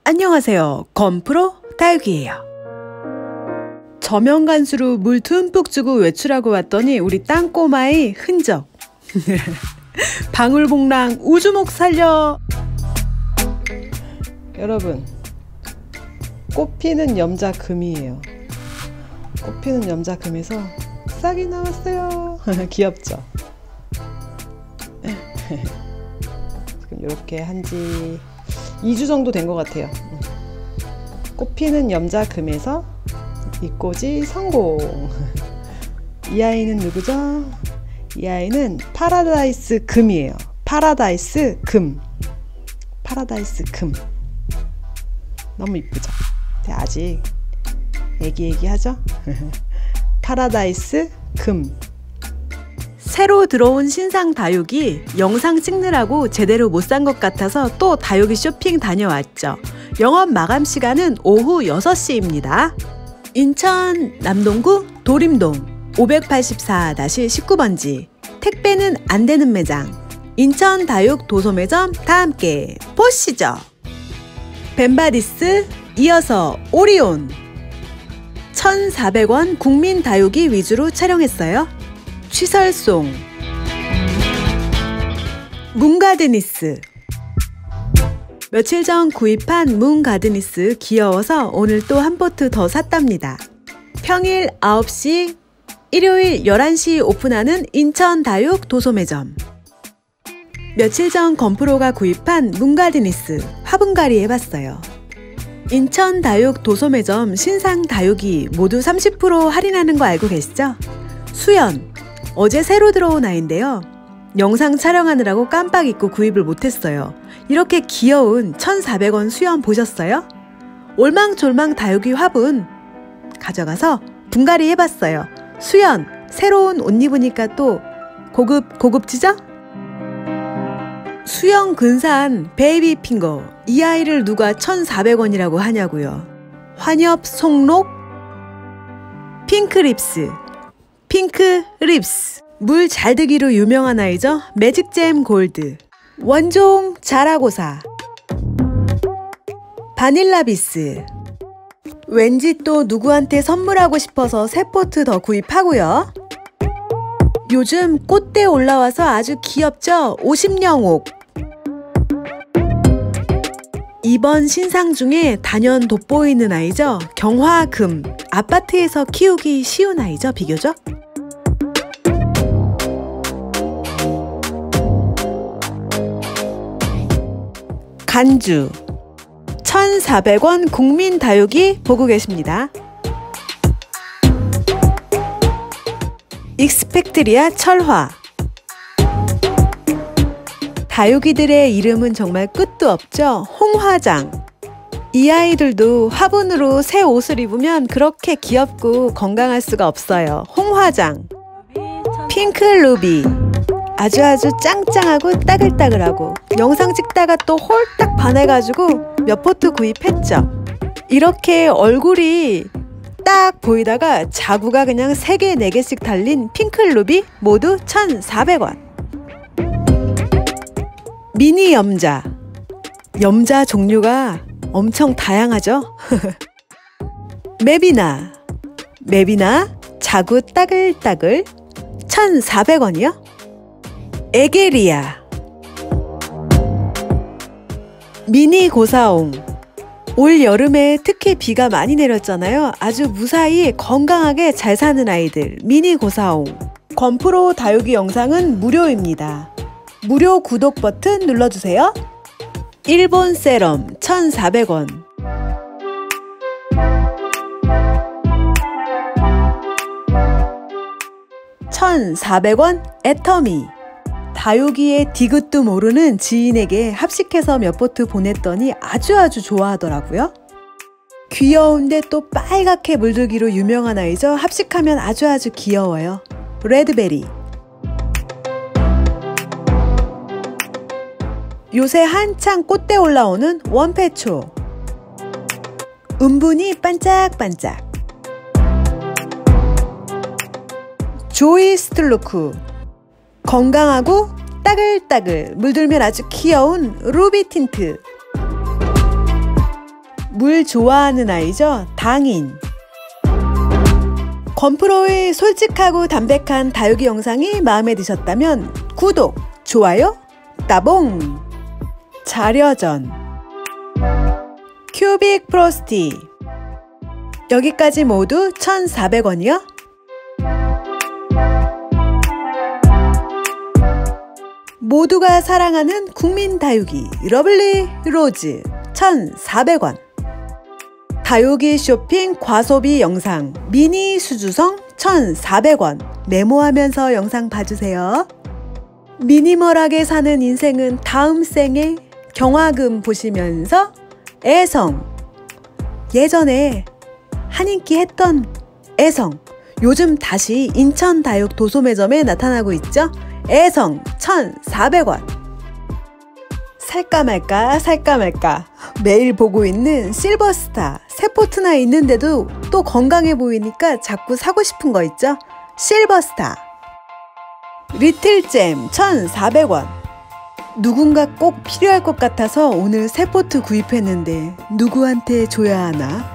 안녕하세요. 건프로 다육이에요. 저면간수로 물 듬뿍 주고 외출하고 왔더니 우리 땅꼬마의 흔적. 방울복랑 우주목 살려. 여러분, 꽃피는 염자금이에요. 꽃피는 염자금에서 싹이 나왔어요. 귀엽죠? 지금 이렇게 한지 2주 정도 된 것 같아요. 꽃피는 염자금에서 이 꽃이 성공. 이 아이는 누구죠? 이 아이는 파라다이스 금이에요. 파라다이스 금. 파라다이스 금. 너무 이쁘죠? 아직 애기애기하죠? 파라다이스 금. 새로 들어온 신상 다육이 영상 찍느라고 제대로 못 산 것 같아서 또 다육이 쇼핑 다녀왔죠. 영업 마감 시간은 오후 6시입니다. 인천 남동구 도림동 584-19번지. 택배는 안 되는 매장. 인천 다육 도소매점 다 함께 보시죠. 벤바디스, 이어서 오리온. 1,400원 국민 다육이 위주로 촬영했어요. 취설송. 문가드니스. 며칠 전 구입한 문가드니스 귀여워서 오늘 또 한 포트 더 샀답니다. 평일 9시, 일요일 11시 오픈하는 인천 다육 도소매점. 며칠 전 건프로가 구입한 문가드니스 화분갈이 해봤어요. 인천 다육 도소매점 신상 다육이 모두 30% 할인하는 거 알고 계시죠? 수연. 어제 새로 들어온 아이인데요. 영상 촬영하느라고 깜빡 잊고 구입을 못했어요. 이렇게 귀여운 1,400원 수연 보셨어요? 올망졸망 다육이 화분 가져가서 분갈이 해봤어요. 수연, 새로운 옷 입으니까 또 고급지죠? 수영 근사한 베이비 핑거. 이 아이를 누가 1,400원이라고 하냐고요. 환엽 송록. 핑크립스. 핑크립스. 물 잘드기로 유명한 아이죠. 매직잼 골드. 원종 자라고사. 바닐라비스. 왠지 또 누구한테 선물하고 싶어서 새 포트 더 구입하고요. 요즘 꽃대 올라와서 아주 귀엽죠? 50영옥. 이번 신상 중에 단연 돋보이는 아이죠? 경화금. 아파트에서 키우기 쉬운 아이죠? 비교적. 간주. 1,400원 국민 다육이 보고 계십니다. 익스펙트리아 철화. 다육이들의 이름은 정말 끝도 없죠. 홍화장. 이 아이들도 화분으로 새 옷을 입으면 그렇게 귀엽고 건강할 수가 없어요. 홍화장. 핑크루비. 아주 짱짱하고 따글따글하고 영상 찍다가 또 홀딱 반해가지고 몇 포트 구입했죠. 이렇게 얼굴이 딱 보이다가 자구가 그냥 3개, 4개씩 달린 핑클루비 모두 1,400원. 미니 염자. 염자 종류가 엄청 다양하죠? 메비나. 메비나 자구 따글따글 1,400원이요. 에게리아. 미니 고사옹. 올 여름에 특히 비가 많이 내렸잖아요. 아주 무사히 건강하게 잘 사는 아이들 미니 고사옹. 건프로 다육이 영상은 무료입니다. 무료 구독 버튼 눌러주세요. 일본 세럼 1,400원. $1,400원 애터미. 다육이의 디귿도 모르는 지인에게 합식해서 몇 포트 보냈더니 아주 좋아하더라고요. 귀여운데 또 빨갛게 물들기로 유명한 아이죠. 합식하면 아주 귀여워요. 레드베리. 요새 한창 꽃대 올라오는 원패초. 은분이 반짝반짝. 조이 스틀루크. 건강하고 따글따글 물들면 아주 귀여운 루비 틴트. 물 좋아하는 아이죠? 당인. 건프로의 솔직하고 담백한 다육이 영상이 마음에 드셨다면 구독, 좋아요, 따봉! 자려전 큐빅 프로스티 여기까지 모두 1,400원이요? 모두가 사랑하는 국민 다육이 러블리 로즈 1,400원. 다육이 쇼핑 과소비 영상 미니 수주성 1,400원. 메모하면서 영상 봐주세요. 미니멀하게 사는 인생은 다음 생에 경화금 보시면서 애성. 예전에 한인기 했던 애성. 요즘 다시 인천 다육 도소매점에 나타나고 있죠. 애성 1,400원. 살까 말까 매일 보고 있는 실버스타. 세포트나 있는데도 또 건강해 보이니까 자꾸 사고 싶은 거 있죠. 실버스타. 리틀잼 1,400원. 누군가 꼭 필요할 것 같아서 오늘 세포트 구입했는데 누구한테 줘야 하나?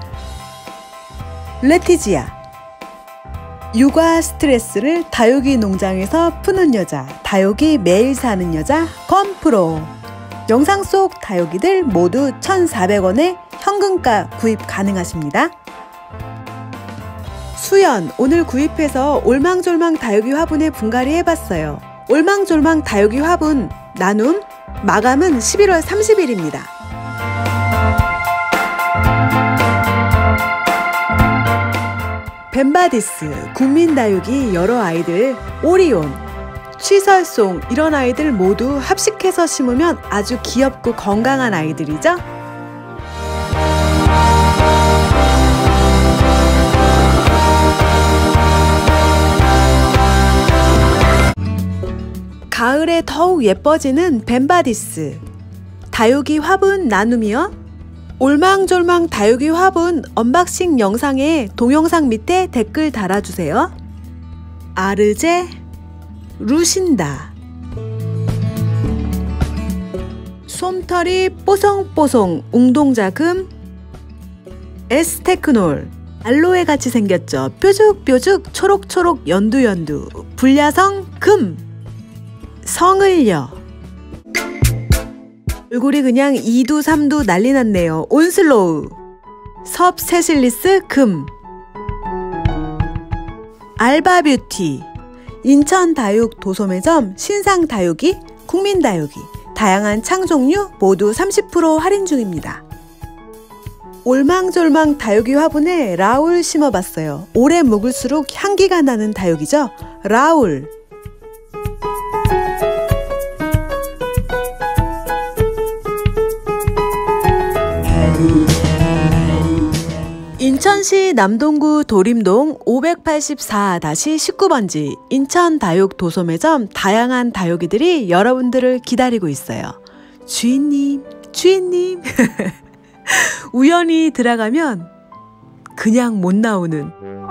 레티지아. 육아 스트레스를 다육이 농장에서 푸는 여자, 다육이 매일 사는 여자 건프로. 영상 속 다육이들 모두 1,400원에 현금가 구입 가능하십니다. 수연, 오늘 구입해서 올망졸망 다육이 화분에 분갈이 해봤어요. 올망졸망 다육이 화분 나눔 마감은 11월 30일입니다. 벤바디스, 국민다육이 여러 아이들, 오리온, 취설송 이런 아이들 모두 합식해서 심으면 아주 귀엽고 건강한 아이들이죠. 가을에 더욱 예뻐지는 벤바디스 다육이 화분 나눔이요. 올망졸망 다육이 화분 언박싱 영상에 동영상 밑에 댓글 달아주세요. 아르제 루신다. 솜털이 뽀송뽀송 웅동자금 에스테크놀. 알로에 같이 생겼죠. 뾰죽뾰죽 초록초록 연두연두 불야성 금. 성을요. 얼굴이 그냥 2두 3두 난리 났네요. 온슬로우. 섭세실리스 금. 알바뷰티. 인천 다육 도소매점 신상 다육이, 국민 다육이, 다양한 창 종류 모두 30% 할인 중입니다. 올망졸망 다육이 화분에 라울 심어봤어요. 오래 묵을수록 향기가 나는 다육이죠. 라울. 인천시 남동구 도림동 584-19번지 인천 다육 도소매점 다양한 다육이들이 여러분들을 기다리고 있어요. 주인님, 주인님. 우연히 들어가면 그냥 못 나오는.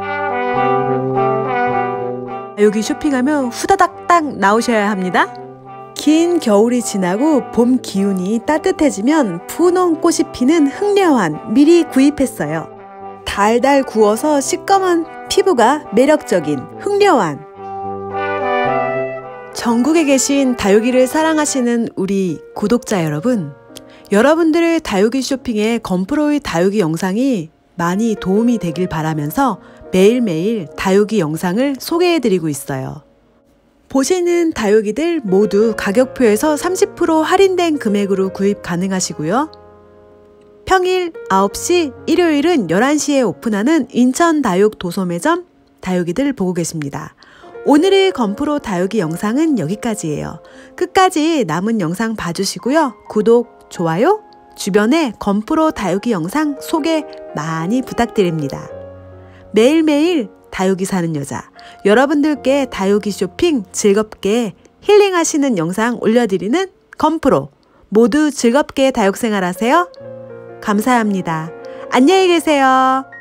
여기 쇼핑하면 후다닥닥 나오셔야 합니다. 긴 겨울이 지나고 봄 기운이 따뜻해지면 분홍 꽃이 피는 흑려환 미리 구입했어요. 달달 구워서 시꺼먼 피부가 매력적인 흑려환. 전국에 계신 다육이를 사랑하시는 우리 구독자 여러분, 여러분들의 다육이 쇼핑에 건프로의 다육이 영상이 많이 도움이 되길 바라면서 매일매일 다육이 영상을 소개해드리고 있어요. 보시는 다육이들 모두 가격표에서 30% 할인된 금액으로 구입 가능하시고요. 평일 9시, 일요일은 11시에 오픈하는 인천 다육 도소매점 다육이들 보고 계십니다. 오늘의 건프로 다육이 영상은 여기까지예요. 끝까지 남은 영상 봐주시고요. 구독, 좋아요, 주변에 건프로 다육이 영상 소개 많이 부탁드립니다. 매일매일 다육이 사는 여자, 여러분들께 다육이 쇼핑 즐겁게 힐링하시는 영상 올려드리는 건프로. 모두 즐겁게 다육생활 하세요. 감사합니다. 안녕히 계세요.